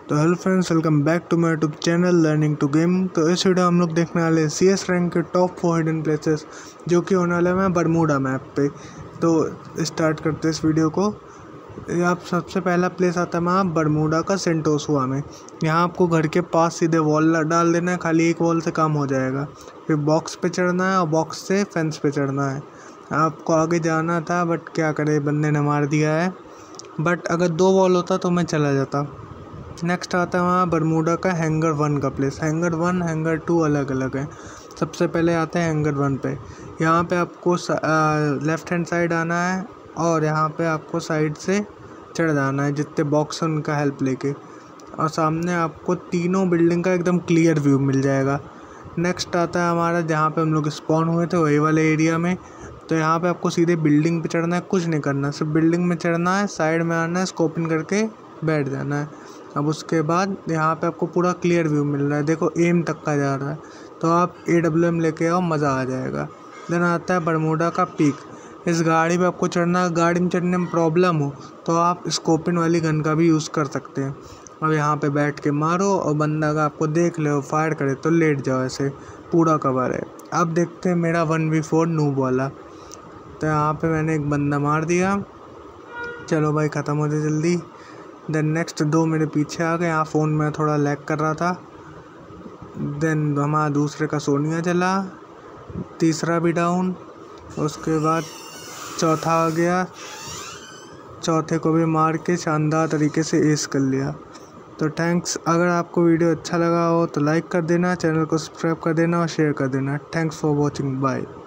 तो hello friends, welcome back to my YouTube channel learning to game. तो इस video हम लोग देखने वाले हैं CS रैंक के टॉप 4 हिडन प्लेसेस जो कि होने वाले हैं बरमूडा मैप पे। तो स्टार्ट करते हैं इस वीडियो को। आप सबसे पहला प्लेस आता है वहाँ बरमूडा का सेंटोसुआ में। यहाँ आपको घर के पास सीधे वॉल डाल देना है, खाली एक वॉल से काम हो जाएगा। फिर बॉक्स पे चढ़ना है और बॉक्स से फेंस पे चढ़ना है। आपको आगे जाना था बट क्या करे, बंदे ने मार दिया है। बट अगर 2 वॉल होता तो मैं चला जाता। नेक्स्ट आता है वहाँ बरमूडा का हैंगर 1 का प्लेस। हैंगर 1 हैंगर 2 अलग अलग है। सबसे पहले आते हैं हैंगर 1 पे। यहाँ पे आपको लेफ़्ट हैंड साइड आना है और यहाँ पे आपको साइड से चढ़ जाना है जितने बॉक्स हैं उनका हेल्प लेके, और सामने आपको तीनों बिल्डिंग का एकदम क्लियर व्यू मिल जाएगा। नेक्स्ट आता है हमारा जहाँ पे हम लोग स्पॉन हुए थे वही वाले एरिया में। तो यहाँ पे आपको सीधे बिल्डिंग पे चढ़ना है, कुछ नहीं करना, सिर्फ बिल्डिंग में चढ़ना है, साइड में आना है, स्कोपिंग करके बैठ जाना है। अब उसके बाद यहाँ पे आपको पूरा क्लियर व्यू मिल रहा है, देखो एम तक का जा रहा है। तो आप AWM लेके आओ, मज़ा आ जाएगा। देन आता है बरमूडा का पीक। इस गाड़ी पे आपको चढ़ना, गाड़ी में चढ़ने में प्रॉब्लम हो तो आप स्कोपिन वाली गन का भी यूज़ कर सकते हैं। अब यहाँ पे बैठ के मारो और बंदा अगर आपको देख ले और फायर करे तो लेट जाओ, ऐसे पूरा कवर है। अब देखते हैं मेरा 1v4 नूब वाला। तो यहाँ पे मैंने एक बंदा मार दिया, चलो भाई ख़त्म हो जाए जल्दी। देन नेक्स्ट 2 मेरे पीछे आ गए। यहाँ फ़ोन में थोड़ा लैग कर रहा था। देन हमारा दूसरे का सोनिया चला, तीसरा भी डाउन। उसके बाद चौथा आ गया, चौथे को भी मार के शानदार तरीके से एस कर लिया। तो थैंक्स। अगर आपको वीडियो अच्छा लगा हो तो लाइक कर देना, चैनल को सब्सक्राइब कर देना और शेयर कर देना। Thanks for watching, bye.